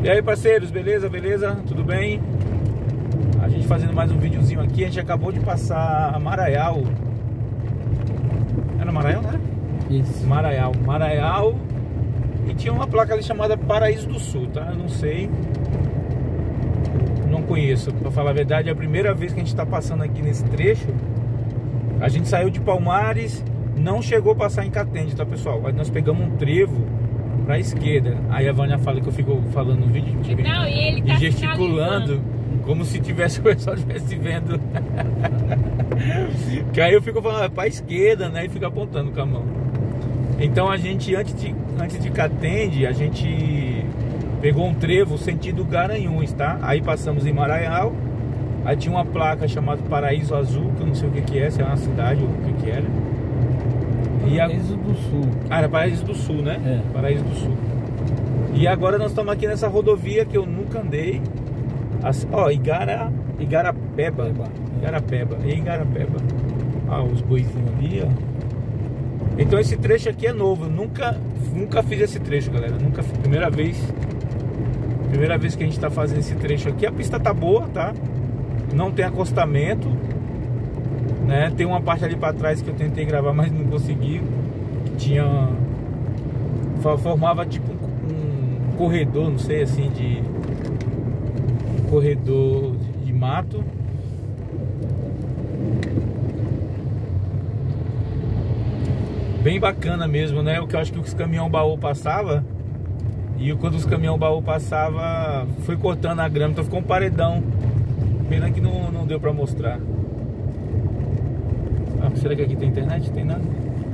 E aí, parceiros, beleza? Beleza? Tudo bem? A gente fazendo mais um videozinho aqui. A gente acabou de passar Maraial. Era Maraial, né? Isso. Maraial. E tinha uma placa ali chamada Paraíso do Sul, tá? Eu não sei. Não conheço. Pra falar a verdade, é a primeira vez que a gente tá passando aqui nesse trecho. A gente saiu de Palmares, não chegou a passar em Catende, tá, pessoal? Aí nós pegamos um trevo pra esquerda. Aí a Vânia fala que eu fico falando no vídeo não, e ele tá e gesticulando como se tivesse o pessoal estivesse vendo. Que aí eu fico falando pra esquerda, né? E fico apontando com a mão. Então a gente, antes de Catende, a gente pegou um trevo sentido Garanhuns, tá? Aí passamos em Maraial. Aí tinha uma placa chamada Paraíso Azul, que eu não sei o que é, se é uma cidade ou o que era. Paraíso do Sul. Ah, era Paraíso do Sul, né? É. Paraíso do Sul. E agora nós estamos aqui nessa rodovia que eu nunca andei. Ó, Igarapeba. Igarapeba. Ah, os boizinhos ali, ó. Então esse trecho aqui é novo. Eu nunca fiz esse trecho, galera. Primeira vez que a gente tá fazendo esse trecho aqui. A pista tá boa, tá? Não tem acostamento, né? Tem uma parte ali pra trás que eu tentei gravar, mas não consegui. Formava tipo um corredor, não sei, assim, corredor de mato. Bem bacana mesmo, né? O que eu acho que os caminhão baú passava. E quando os caminhão baú passava, foi cortando a grama, então ficou um paredão. Pena que não deu pra mostrar. Ah, será que aqui tem internet? Tem nada.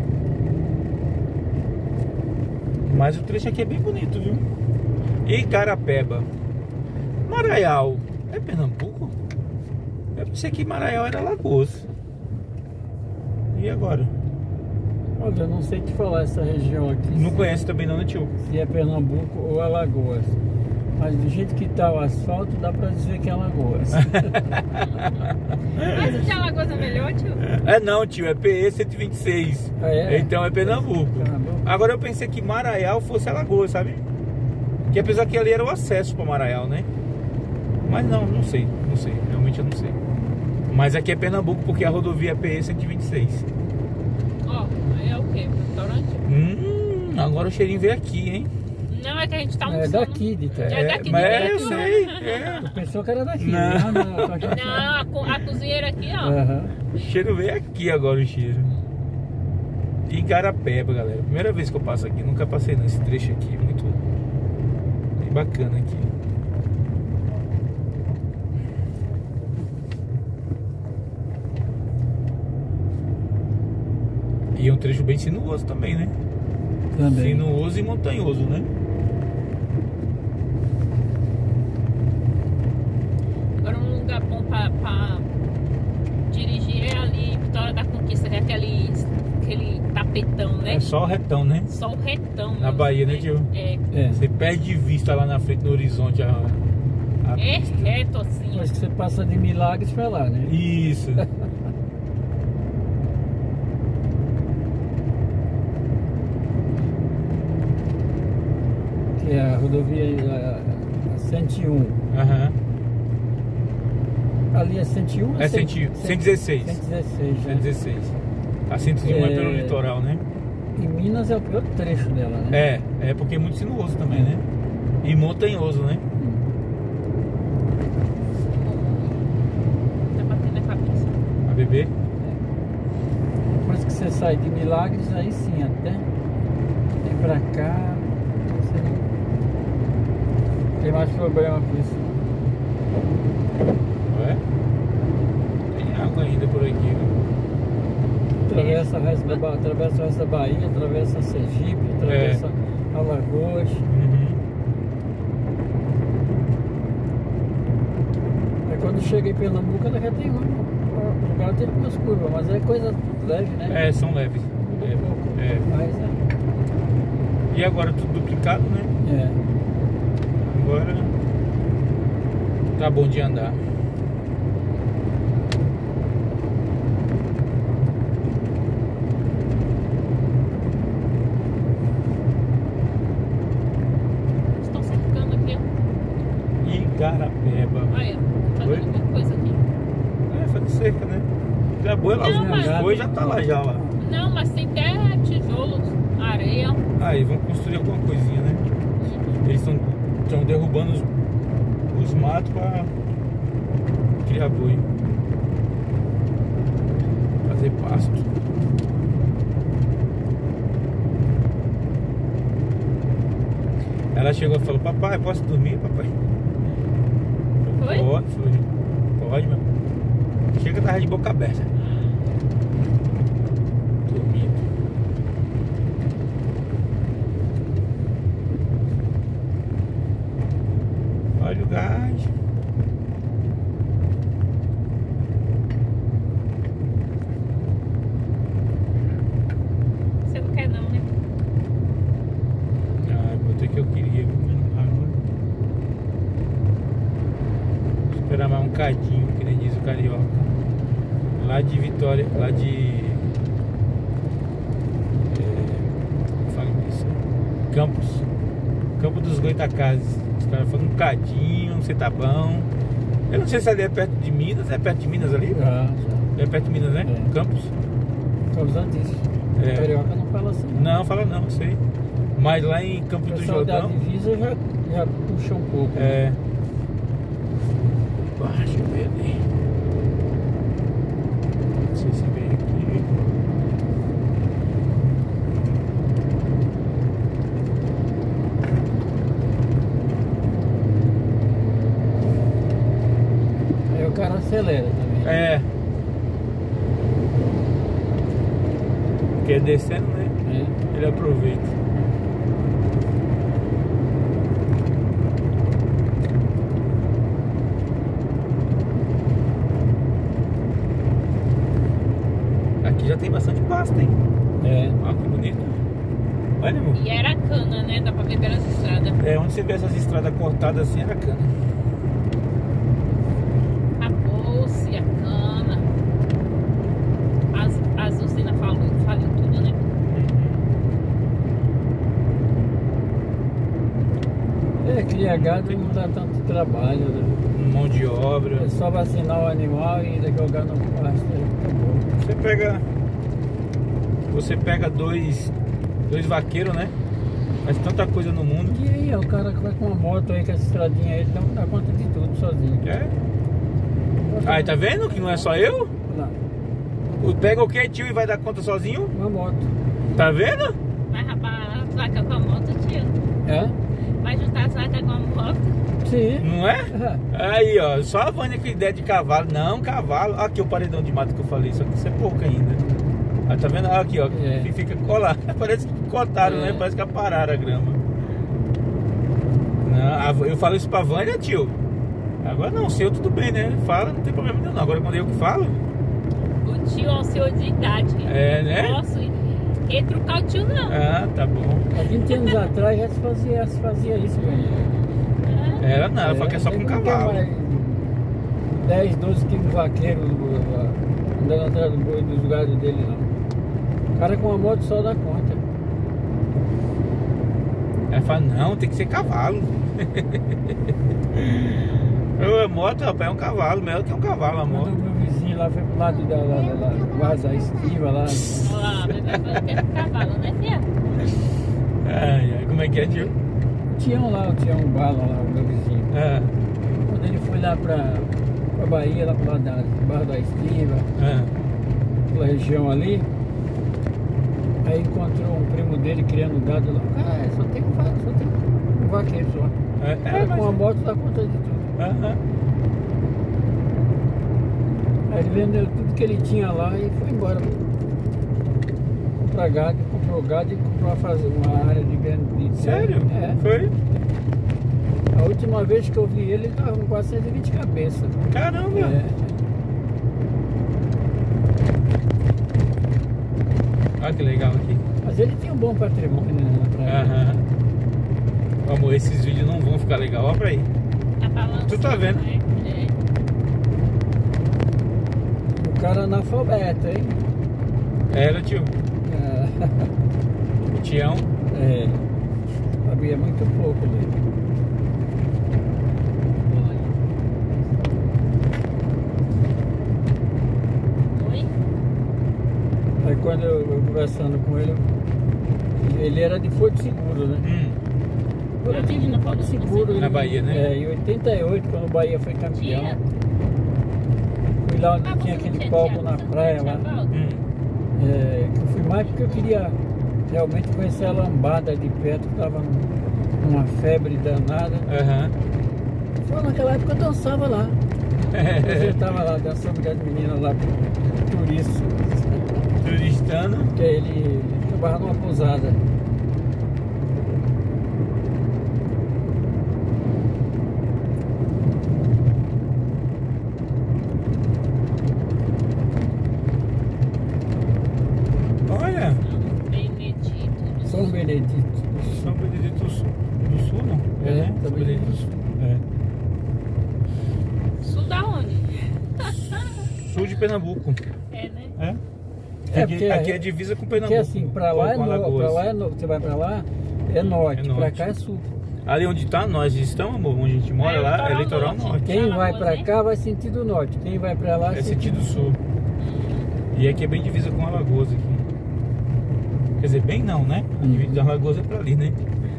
Mas o trecho aqui é bem bonito, viu? Igarapeba. Maraial. É Pernambuco? Eu pensei que Maraial era Alagoas. E agora? Olha, eu não sei te falar essa região aqui. Não conhece também não, né, tio? Se é Pernambuco ou Alagoas. Mas do jeito que tá o asfalto, dá pra dizer que é Alagoas. Mas o de Alagoas é melhor, tio? É não, tio, é PE 126. Ah, é? Então é Pernambuco. Agora eu pensei que Maraial fosse Alagoas, sabe? Que apesar que ali era o acesso pra Maraial, né? Mas não sei, realmente eu não sei. Mas aqui é Pernambuco porque a rodovia é PE 126. Ó, aí é o quê? Restaurante? Agora o cheirinho veio aqui, hein? Não, é que a gente tá É almoçando. daqui de Ité. É daqui de Mas Ité, eu não. sei. Tu pensou que era daqui. Não. Não, a cozinheira aqui, ó. Aham. O cheiro veio aqui agora, o cheiro. Igarapeba, galera. Primeira vez que eu passo aqui. Nunca passei nesse trecho aqui. Muito bem bacana aqui. E é um trecho bem sinuoso também, né? Também. Sinuoso e montanhoso, né? Agora um lugar bom pra dirigir é ali, Vitória da Conquista, é aquele tapetão, né? É só retão, né? Só o retão. Na Bahia, né, tio? É. Você perde de vista lá na frente, no horizonte, a É pista. reto assim. Mas que você passa de Milagres pra lá, né? Isso. Que é a rodovia a 101. Aham. Ali é 101? É 116. 116, né? 116. A 101 é pelo litoral, né? Em Minas é o pior trecho dela, né? É porque é muito sinuoso também, né? E montanhoso, né? Tá batendo a cabeça. A bebê. Depois que você sai de Milagres, aí sim, até vem pra cá, você não tem mais problema com isso. Ué? Tem água ainda por aqui, né? Atravessa o resto da Bahia, atravessa Sergipe, atravessa Alagoas. Aí quando chega em Pernambuco, ela já tem lugar tem algumas curvas, mas é coisa leve, né? É, são leves. É. Mas E agora tudo duplicado, né? Agora tá bom de andar. Estão cercando aqui, ó. Igarapeba. Olha, tá Oi? dando alguma coisa aqui. É, faz cerca, né? Já boa lá, Não, mas- os boi já tá lá já lá. Não, mas tem até tijolos, areia. Aí vão construir alguma coisinha, né? Eles estão derrubando os matos pra criar boi. Fazer pasto. Ela chegou e falou: papai, posso dormir, papai? Foi? Pode, foi. Pode, meu. Chega, tava de boca aberta. Dormindo. Olha o gás. Você não quer não, né? Ah, botei que eu queria. Agora. Esperar mais um cadinho, que nem diz o carioca. Lá de Vitória, lá de. Fala isso. Campo dos Goitacazes. Os caras falam um cadinho, não sei tá bom. Eu não sei se ali é perto de Minas. É perto de Minas ali? Já. É perto de Minas, né? É. Campos? Causantíssimo. É. Carioca não fala assim. Não, fala não, eu sei. Mas lá em O Campos do pessoal da Jordão. divisa já puxa um pouco. É. Deixa eu ver ali. Não sei se vem aqui. Aí o cara acelera também. É. Porque descendo, né? É. Ele aproveita. Aqui já tem bastante pasta, hein? É. Olha que bonito. Olha, amor. E era cana, né? Dá pra ver pelas estradas. É, onde você vê essas estradas cortadas assim era cana. A bolsa, a cana. As usinas faliu tudo, né? É, criar gado não dá tanto trabalho, né? Mão de obra. É só vacinar o animal e jogar no pasto. Acabou. Você pega dois vaqueiros, né? Faz tanta coisa no mundo. E aí, o cara que vai com uma moto aí, com essa estradinha aí, ele não dá conta de tudo sozinho. É? Aí, tá vendo que não é só eu? Não, Pega o que, tio, e vai dar conta sozinho? uma moto. Tá vendo? Vai rapar as vacas com a moto, tio. É? Vai juntar as vacas com a moto. Sim. Não é? É. Aí, ó, só a Vânia com ideia de cavalo. Não, cavalo. Aqui o paredão de mato que eu falei, só que isso é pouco ainda. Ah, tá vendo? Aqui, ó, É. que fica colado. Parece que cortaram, É. né? Parece que apararam a grama. Não, eu falo isso pra Vânia, tio. Agora não, o seu tudo bem, né? Fala, não tem problema nenhum. Agora quando eu que falo, O tio é o senhor de idade. É, né? Posso retrucar o tio, não. ah, tá bom. Há 20 anos atrás já se fazia isso, velho. Era não, ela fala que é só com cavalo. 10, 12 quilos vaqueiro andando atrás do boi dos lugares dele, não. O cara com uma moto só dá conta. Ela fala, não, tem que ser cavalo. A moto, rapaz, é um cavalo, melhor que um cavalo a Quando moto. o meu vizinho lá foi pro lado da Vaza Estiva lá. Olha lá, vai ter cavalo, né, filha? Ai, ai, como é que é, tio? O Tião Bala lá, o meu vizinho. Ah, Quando ele foi lá pra Bahia, lá pro lado da Barra da Estiva, ah, aquela região ali, aí encontrou um primo dele criando gado lá. Ah, só tem um vaqueiro só. é, Cara, mas com a moto dá conta de tudo. aham. Aí ele vendeu tudo que ele tinha lá e foi embora. Comprar gado, comprou gado e comprou uma área de grande. Sério? É. Foi? A última vez que eu vi ele tava com 420 cabeças. Caramba! É. Olha que legal aqui. Mas ele tinha um bom patrimônio, né? Aham. Amor, esses vídeos não vão ficar legal, olha pra aí. Tá balançando, Tu tá vendo? né? O cara analfabeto, hein? Era, tio. O Tião. É. Sabia muito pouco dele. Olha. conversando com ele. Ele era de Porto Seguro, né? Quando eu tive no Porto Seguro. Na Bahia, né? Em 88, quando o Bahia foi campeão. Fui lá onde tinha aquele palco na praia lá. Eu fui mais porque eu queria realmente conhecer a lambada de perto, que tava numa febre danada. Foi naquela época eu dançava lá. Eu tava lá dançando com as meninas lá, turista. Turistando? Porque ele trabalhava numa pousada. Olha! São Benedito. São Benedito do Sul, não? É, São Benedito do Sul. Sul da onde? Sul de Pernambuco. É, né? Aqui é divisa com Pernambuco. Porque assim, pra lá é norte, você vai pra lá, é norte, pra cá é sul. Ali onde nós estamos, amor, onde a gente mora lá, é litoral norte. Quem vai pra cá vai sentido norte, quem vai pra lá é sentido sul. E aqui é bem divisa com Alagoas aqui. Quer dizer, bem não, né? A divisa de Alagoas é pra ali, né?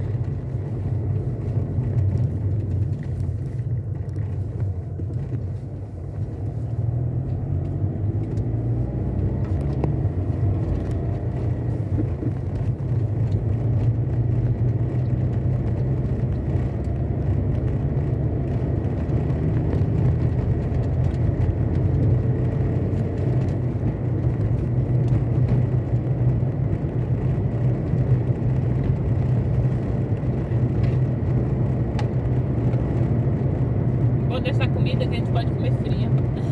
Dessa comida que a gente pode comer fria.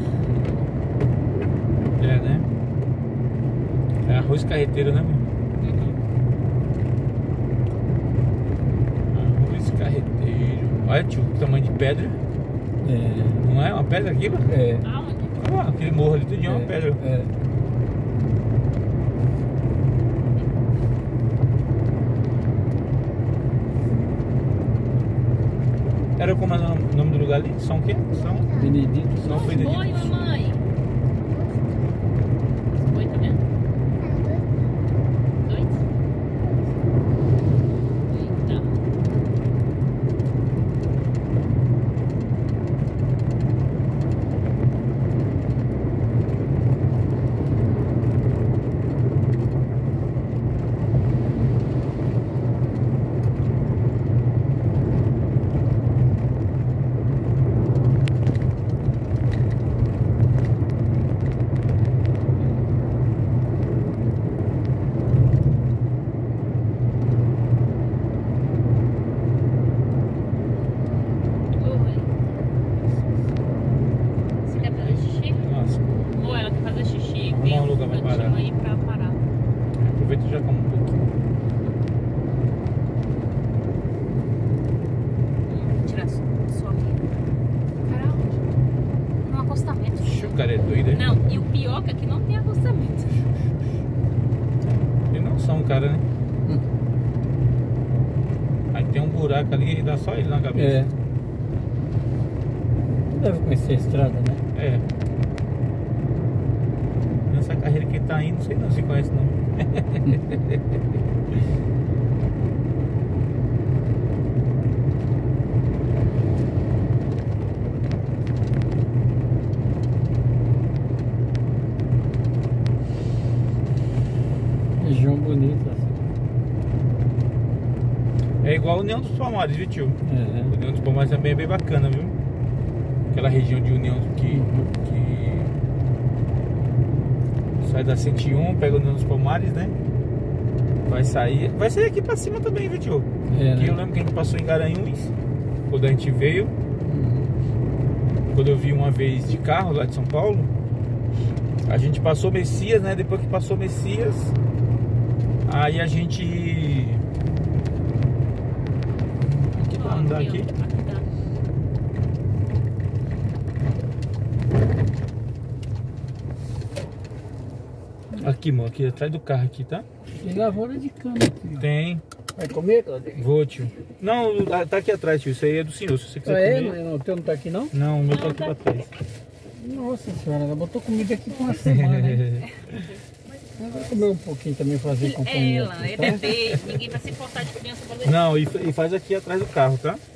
É, né? É arroz carreteiro, né, meu? Arroz carreteiro. Olha, tio, que tamanho de pedra. Não é uma pedra aquilo? Aonde? Olha lá, aquele morro ali, tudo é uma pedra. Era como é o nome do lugar ali? São o quê? São Benedito. São Benedito. Oi, mamãe. Oi, tá vendo? 2. Eita. Aproveita e já come um pouquinho. Tirar sua amiga. Para onde? No acostamento. O cara é doido, hein? Não, e o pior é que aqui não tem acostamento. Eles não são, cara, né? Aí tem um buraco ali e dá só ele na cabeça. Deve conhecer a estrada, né? Nessa carreira que ele tá indo, não sei não se conhece não. Região bonita. É igual a União dos Palmares, viu, tio? É. União dos Palmares também é bem bacana, viu? Aquela região de União que sai da 101, pega a União dos Palmares, né? Vai sair aqui pra cima também, viu, tio? É, Aqui né? eu lembro que a gente passou em Garanhuns, quando a gente veio. Quando eu vi uma vez de carro lá de São Paulo, a gente passou Messias, né? Depois que passou Messias, aí a gente... Aqui pra andar aqui. Aqui, mano, aqui atrás do carro aqui, tá? Tem lavoura de cana aqui. Tem. Vai comer, Claudinho? Vou, tio. Não, tá aqui atrás, tio. Isso aí é do senhor, se você quiser comer. Não, o teu não tá aqui, não? Não, o meu tá aqui pra trás. Nossa senhora, ela botou comida aqui por uma semana, hein? Vai comer um pouquinho também, fazer companhia. Ela, é bebê, ninguém vai se importar de criança. Não, e faz aqui atrás do carro, tá?